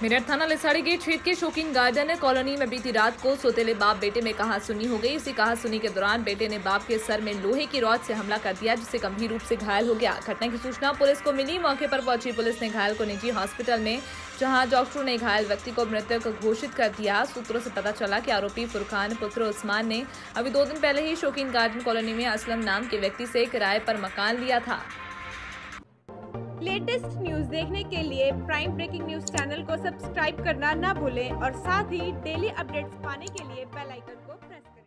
मेरठ थाना लिसाड़ी गेट क्षेत्र के शौकीन गार्डन कॉलोनी में बीती रात को सौतेले बाप बेटे में कहासुनी हो गई। इसी कहासुनी के दौरान बेटे ने बाप के सर में लोहे की रॉड से हमला कर दिया, जिससे गंभीर रूप से घायल हो गया। घटना की सूचना पुलिस को मिली। मौके पर पहुंची पुलिस ने घायल को निजी हॉस्पिटल में, जहां डॉक्टरों ने घायल व्यक्ति को मृतक घोषित कर दिया। सूत्रों से पता चला कि आरोपी फुरकान पुत्र उस्मान ने अभी 2 दिन पहले ही शौकीन गार्डन कॉलोनी में असलम नाम के व्यक्ति से किराए पर मकान लिया था। लेटेस्ट न्यूज देखने के लिए प्राइम ब्रेकिंग न्यूज चैनल को सब्सक्राइब करना ना भूलें और साथ ही डेली अपडेट्स पाने के लिए बेल आइकन को प्रेस करें।